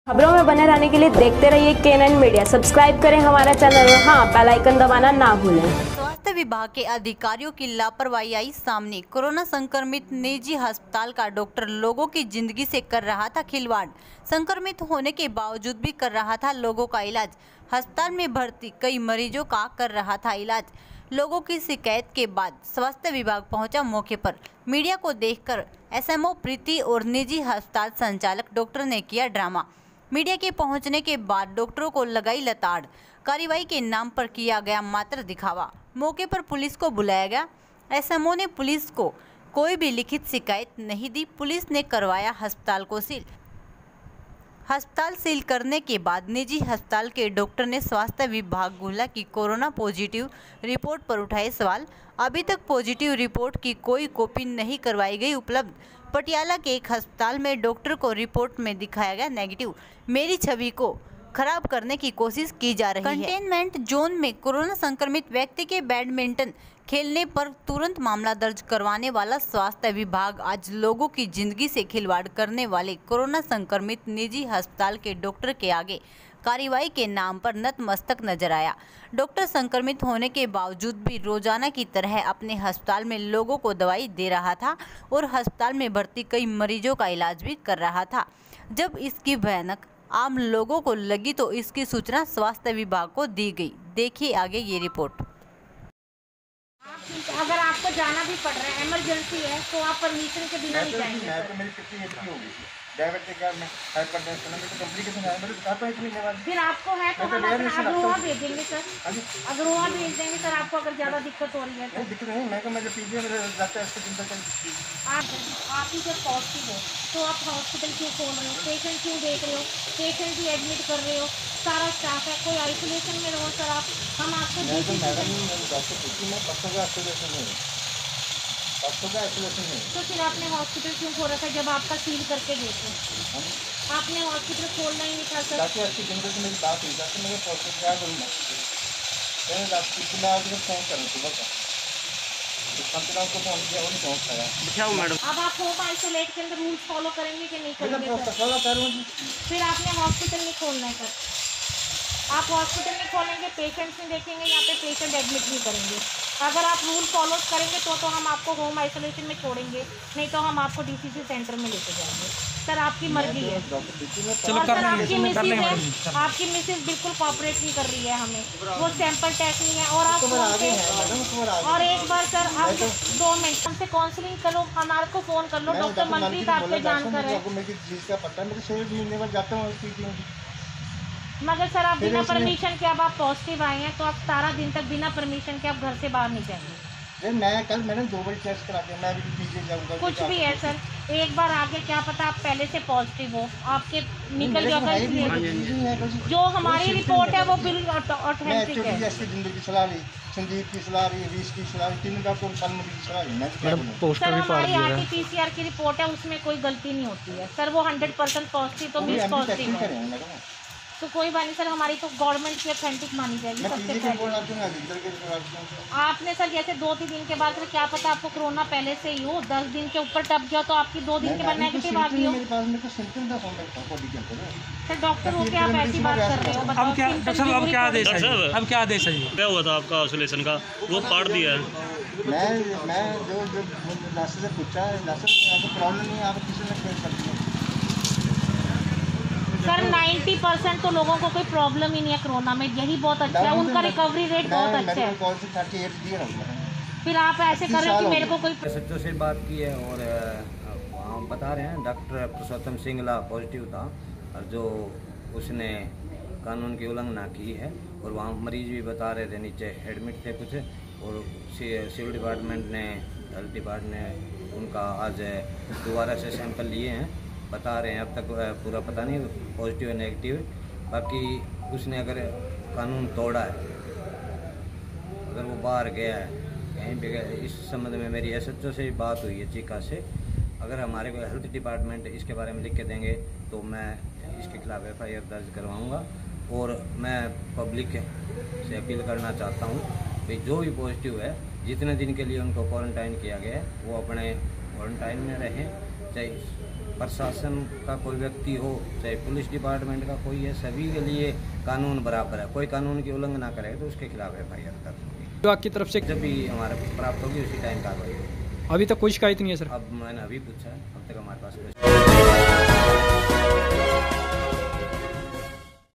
खबरों में बने रहने के लिए देखते रहिए K9 मीडिया। सब्सक्राइब करें हमारा चैनल और हाँ, बेल आइकन दबाना ना भूलें। स्वास्थ्य विभाग के अधिकारियों की लापरवाही आई सामने। कोरोना संक्रमित निजी अस्पताल का डॉक्टर लोगों की जिंदगी से कर रहा था खिलवाड़। संक्रमित होने के बावजूद भी कर रहा था लोगों का इलाज। अस्पताल में भर्ती कई मरीजों का कर रहा था इलाज। लोगों की शिकायत के बाद स्वास्थ्य विभाग पहुंचा मौके पर। मीडिया को देखकर SMO प्रीति और निजी अस्पताल संचालक डॉक्टर ने किया ड्रामा। मीडिया के पहुंचने के बाद डॉक्टरों को लगाई लताड़। कार्रवाई के नाम पर किया गया मात्र दिखावा। मौके पर पुलिस को बुलाया गया। SMO ने पुलिस को कोई भी लिखित शिकायत नहीं दी। पुलिस ने करवाया अस्पताल को सील। अस्पताल सील करने के बाद निजी अस्पताल के डॉक्टर ने स्वास्थ्य विभाग गुला की कोरोना पॉजिटिव रिपोर्ट पर उठाए सवाल। अभी तक पॉजिटिव रिपोर्ट की कोई कॉपी नहीं करवाई गई उपलब्ध। पटियाला के एक अस्पताल में डॉक्टर को रिपोर्ट में दिखाया गया नेगेटिव। मेरी छवि को खराब करने की कोशिश की जा रही है। कंटेनमेंट जोन में कोरोना संक्रमित व्यक्ति के बैडमिंटन खेलने पर तुरंत मामला दर्ज करवाने वाला स्वास्थ्य विभाग आज लोगों की जिंदगी से खिलवाड़ करने वाले कोरोना संक्रमित निजी अस्पताल के डॉक्टर के आगे कार्रवाई के नाम पर नतमस्तक नजर आया। डॉक्टर संक्रमित होने के बावजूद भी रोजाना की तरह अपने अस्पताल में लोगों को दवाई दे रहा था और अस्पताल में भर्ती कई मरीजों का इलाज भी कर रहा था। जब इसकी भयानक आम लोगों को लगी तो इसकी सूचना स्वास्थ्य विभाग को दी गई। देखिए आगे ये रिपोर्ट। अगर आपको जाना भी पड़ रहा है, इमरजेंसी है, तो आप परमिशन के बिना नहीं जाएंगे। डायबिटिक है, मैं हाइपरटेंशन है, तो कॉम्प्लिकेशन है, मैं तो आता है इसलिए बाद फिर आपको है तो हम अग्रोहा भेज देंगे सर। अग्रोहा भेज देंगे सर आपको अगर ज़्यादा दिक्कत हो रही है तो। दिक्कत नहीं, मैं मेरे पीछे मेरे जाता है इसके दिन तक। आप ही जब पॉजिटिव हो तो आप हॉस्पिटल क्यों खोल रहे हो, पेशेंट क्यों देख रहे हो, पेशेंट भी एडमिट कर रहे हो, सारा स्टाफ है, कोई आइसोलेशन में रहो सर आप। हम आपको तो फिर आपने हॉस्पिटल क्यों खोल रखा है जब आपका सील करके देखो। आपने हॉस्पिटल खोलना ही नहीं था सर। मेरी बात हुई जाके मेरे क्या करूँगा, फोन करें सुबह का को फोन किया, वो नहीं पहुँच पाया। मैडम अब आप होम आइसोलेट के अंदर रूल्स फॉलो करेंगे कि नहीं करेंगे सर? फॉलो करूँगी। फिर आपने हॉस्पिटल नहीं खोलना है सर। आप हॉस्पिटल में खोलेंगे, पेशेंट्स नहीं देखेंगे, यहाँ पे पेशेंट एडमिट नहीं करेंगे। अगर आप रूल फॉलो करेंगे तो हम आपको होम आइसोलेशन में छोड़ेंगे, नहीं तो हम आपको DCC सेंटर में लेके जाएंगे। सर आपकी मर्जी है। और सर आपकी मिसेज बिल्कुल कोऑपरेट नहीं कर रही है हमें, वो सैंपल टेस्ट नहीं है। और आप और एक बार सर आप 2 मिनट हमसे काउंसलिंग करो, हमारे को फ़ोन कर लो। डॉक्टर मनप्रीत आपके जानकर है। मगर सर आप बिना परमिशन के अब आप पॉजिटिव आए हैं तो आप 17 दिन तक बिना परमिशन के आप घर से बाहर नहीं जाएंगे। मैंने 2 बार टेस्ट करा दिया, मैं भी पीछे जाऊंगा। कुछ भी है सर, एक बार आगे क्या पता आप पहले से पॉजिटिव हो, आपके निकल जाएगा। जो हमारी रिपोर्ट है वो बिल्कुल ऑथेंटिक है। संदीप की सलाह रही, 20 की सलाह, 3 डॉक्टर की सलाह। सर हमारी RT-PCR की रिपोर्ट है, उसमें कोई गलती नहीं होती है सर। वो 100% पॉजिटिव तो मिस पॉजिटिव है तो कोई बात नहीं सर। हमारी तो गवर्नमेंट की ऑथेंटिक मानी जाएगी सबसे पहले। आपने सर जैसे 2-3 दिन के बाद सर क्या पता आपको कोरोना पहले से ही हो, 10 दिन के ऊपर टप गया तो आपकी 2 दिन के बाद नेगेटिव आ गई हो। सर डॉक्टर हो के आप ऐसी बात कर रहे हो, बताओ। अब क्या आदेश है? क्या हुआ था आपका आइसोलेशन का? वो काट दिया है। मैं जो लास्ट से पूछा, लास्ट प्रॉब्लम नहीं, आप किसी ने कर सकते हैं सर। 90% तो लोगों को कोई प्रॉब्लम ही नहीं है कोरोना में, यही बहुत अच्छा है, उनका रिकवरी रेट बहुत अच्छा है। फिर आप ऐसे कर रहे हो कि मेरे को कोई सच्चों से बात की है और वहाँ बता रहे हैं डॉक्टर पुरुषोत्तम सिंगला पॉजिटिव था और जो उसने कानून की उल्लंघना की है। और वहाँ मरीज भी बता रहे थे नीचे एडमिट थे कुछ, और सिविल डिपार्टमेंट ने, हेल्थ डिपार्टमेंट ने उनका आज दोबारा से सैंपल लिए हैं। बता रहे हैं अब तक पूरा पता नहीं पॉजिटिव है नेगेटिव। बाकी उसने अगर कानून तोड़ा है, अगर वो बाहर गया है कहीं भी गया, इस संबंध में मेरी SHO से बात हुई है चीका से। अगर हमारे को हेल्थ डिपार्टमेंट इसके बारे में लिख के देंगे तो मैं इसके खिलाफ FIR दर्ज करवाऊँगा। और मैं पब्लिक से अपील करना चाहता हूँ कि जो भी पॉजिटिव है, जितने दिन के लिए उनको क्वारंटाइन किया गया है वो अपने क्वारंटाइन में रहें, चाहे प्रशासन का कोई व्यक्ति हो, चाहे पुलिस डिपार्टमेंट का कोई है, सभी के लिए कानून बराबर है। कोई कानून की उल्लंघना करेगा तो उसके खिलाफ FIR दर्ज होगी। तो आपकी तरफ से जब भी हमारे प्राप्त होगी उसी टाइम कार्रवाई होगी। अभी तक कोई शिकायत नहीं है सर? अब मैंने अभी पूछा है, अब तक हमारे पास कोई